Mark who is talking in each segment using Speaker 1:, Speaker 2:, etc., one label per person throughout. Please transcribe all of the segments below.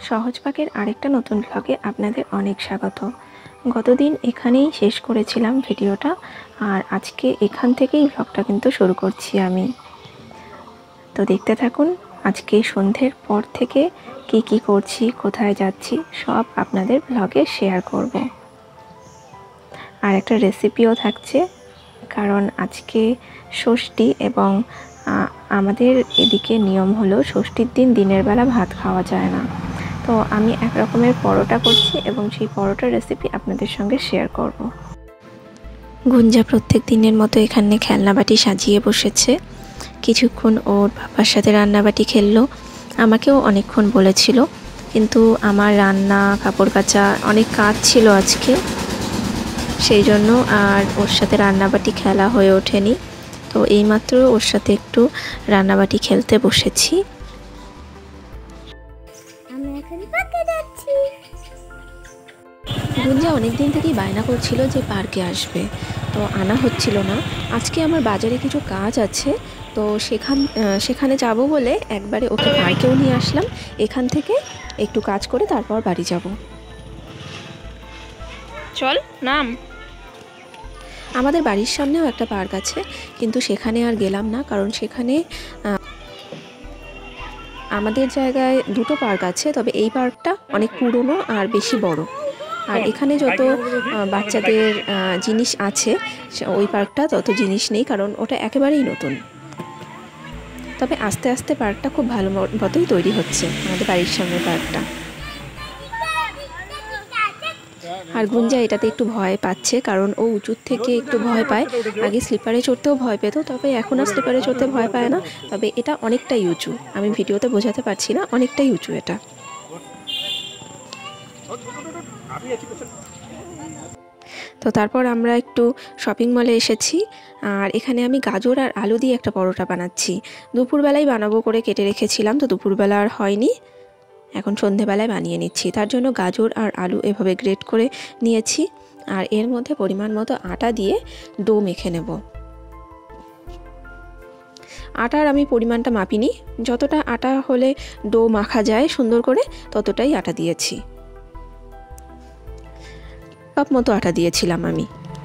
Speaker 1: সহজ পাকের আরেকটা নতুন ব্লগে আপনাদের অনেক স্বাগত। গতদিন এখানেই শেষ করেছিলাম ভিডিওটা, আর আজকে এখান থেকেই ব্লগটা কিন্তু শুরু করছি আমি। তো দেখতে থাকুন, আজকে সন্ধ্যের পর থেকে কি কি করছি, কোথায় যাচ্ছি সব আপনাদের ব্লগে শেয়ার করব। আর একটা রেসিপিও থাকছে, কারণ আজকে ষষ্ঠী এবং আমাদের এদিকে নিয়ম হলো ষষ্ঠীর দিন দিনের বেলা ভাত খাওয়া যায় না। তো আমি এক রকমের পরোটা করছি এবং সেই পরোটার রেসিপি আপনাদের সঙ্গে শেয়ার করব। গুঞ্জা প্রত্যেক দিনের মতো এখানে খেলনাবাটি সাজিয়ে বসেছে। কিছুক্ষণ ওর বাবার সাথে রান্নাবাটি খেললো, আমাকেও অনেকক্ষণ বলেছিল, কিন্তু আমার রান্না কাপড় কাচা অনেক কাজ ছিল আজকে, সেই জন্য আর ওর সাথে রান্নাবাটি খেলা হয়ে ওঠেনি। তো এইমাত্র ওর সাথে একটু রান্নাবাটি খেলতে বসেছি। গুঞ্জা অনেকদিন থেকেই বায়না করছিল যে পার্কে আসবে, তো আনা হচ্ছিল না। আজকে আমার বাজারে কিছু কাজ আছে, তো সেখানে যাব বলে একবারে ওকে পার্কেও নিয়ে আসলাম। এখান থেকে একটু কাজ করে তারপর বাড়ি যাব। চল নাম। আমাদের বাড়ির সামনেও একটা পার্ক আছে, কিন্তু সেখানে আর গেলাম না, কারণ সেখানে আমাদের জায়গায় দুটো পার্ক আছে, তবে এই পার্কটা অনেক পুরনো আর বেশি বড়। আর এখানে যত বাচ্চাদের জিনিস আছে ওই পার্কটা তত জিনিস নেই, কারণ ওটা একেবারেই নতুন। তবে আস্তে আস্তে পার্কটা খুব ভালো মতোই তৈরি হচ্ছে, আমাদের বাড়ির সামনে পার্কটা। আর গুঞ্জা এটাতে একটু ভয় পাচ্ছে, কারণ ও উঁচুর থেকে একটু ভয় পায়। আগে স্লিপারে চড়তেও ভয় পেত, তবে এখন আর স্লিপারে চড়তে ভয় পায় না। তবে এটা অনেকটাই উঁচু, আমি ভিডিওতে বোঝাতে পারছি না, অনেকটাই উঁচু এটা। তো তারপর আমরা একটু শপিং মলে এসেছি, আর এখানে আমি গাজর আর আলু দিয়ে একটা পরোটা বানাচ্ছি। দুপুরবেলায় বানাবো করে কেটে রেখেছিলাম, তো দুপুরবেলা আর হয়নি, এখন সন্ধেবেলায় বানিয়ে নিচ্ছি। তার জন্য গাজর আর আলু এভাবে গ্রেট করে নিয়েছি, আর এর মধ্যে পরিমাণ মতো আটা দিয়ে ডো মেখে নেব। আটার আমি পরিমাণটা মাপিনি, যতটা আটা হলে ডো মাখা যায় সুন্দর করে ততটাই আটা দিয়েছি। কাপ মতো আটা দিয়েছিলাম আমি।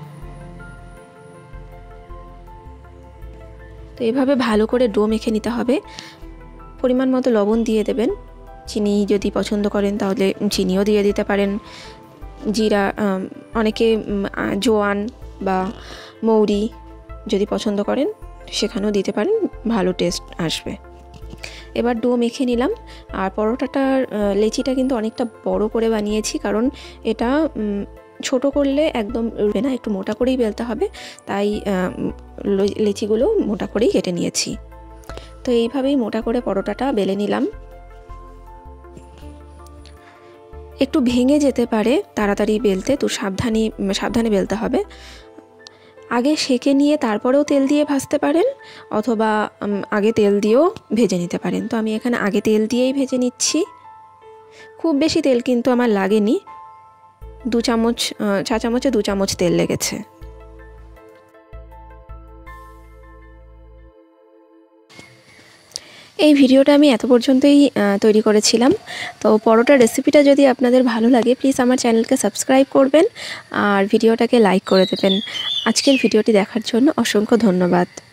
Speaker 1: তো এভাবে ভালো করে ডো মেখে নিতে হবে। পরিমাণ মতো লবণ দিয়ে দেবেন, চিনি যদি পছন্দ করেন তাহলে চিনিও দিয়ে দিতে পারেন। জিরা, অনেকে জোয়ান বা মৌরি যদি পছন্দ করেন সেখানেও দিতে পারেন, ভালো টেস্ট আসবে। এবার ডো মেখে নিলাম। আর পরোটাটার লেচিটা কিন্তু অনেকটা বড় করে বানিয়েছি, কারণ এটা ছোট করলে একদম উঠবে না, একটু মোটা করেই বেলতে হবে, তাই লেচিগুলো মোটা করেই কেটে নিয়েছি। তো এইভাবেই মোটা করে পরোটাটা বেলে নিলাম। একটু ভেঙে যেতে পারে তাড়াতাড়ি বেলতে, তো সাবধানে বেলতে হবে। আগে সেঁকে নিয়ে তারপরেও তেল দিয়ে ভাজতে পারেন, অথবা আগে তেল দিয়েও ভেজে নিতে পারেন। তো আমি এখানে আগে তেল দিয়েই ভেজে নিচ্ছি। খুব বেশি তেল কিন্তু আমার লাগেনি, চা চামচে 2 চামচ তেল লেগেছে। এই ভিডিওটা আমি এত পর্যন্তই তৈরি করেছিলাম। তো পরোটার রেসিপিটা যদি আপনাদের ভালো লাগে প্লিজ আমার চ্যানেলকে সাবস্ক্রাইব করবেন আর ভিডিওটাকে লাইক করে দেবেন। আজকের ভিডিওটি দেখার জন্য অসংখ্য ধন্যবাদ।